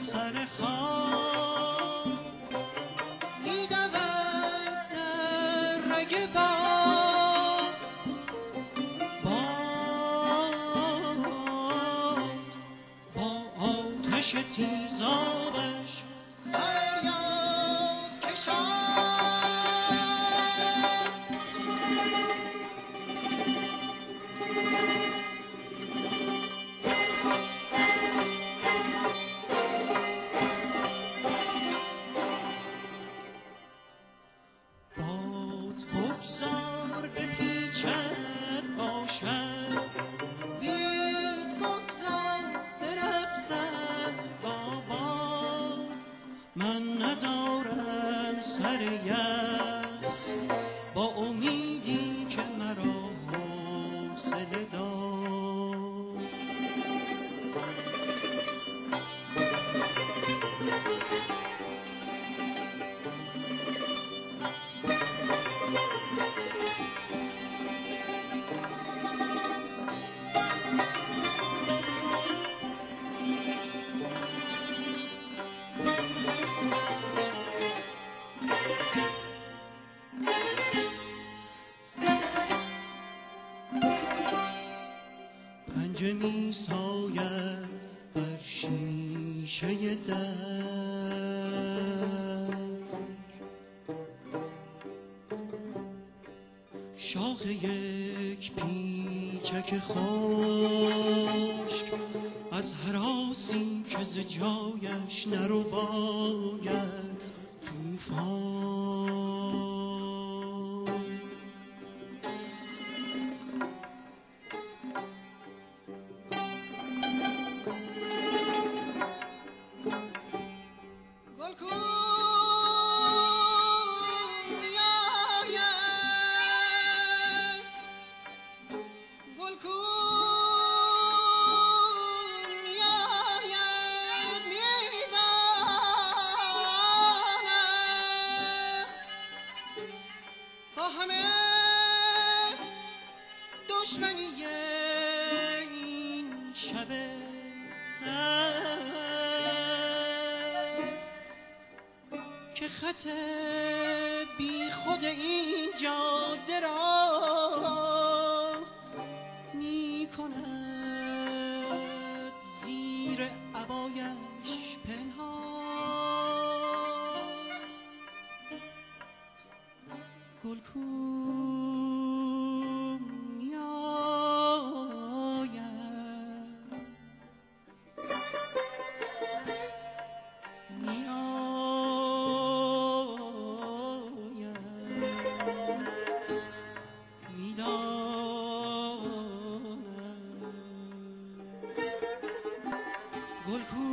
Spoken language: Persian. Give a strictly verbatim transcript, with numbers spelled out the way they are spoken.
سر خواب میدود در رگ باد، باد با آتش تیزابش فریاد کشان. بگذار بپیچد باشد، بید بگذار برقصد با باد. من ندارم سر یأس با امیدی که مرا حوصله داد. پنجه می ساید بر شیشه در، شاخ یک پیچک خشک از هراسی که ز جایش نرو باید طوفان. دشمنی این شب سرد که خط بی خود این جاده را می کند زیر عبایش پنهان. گلکو گل کو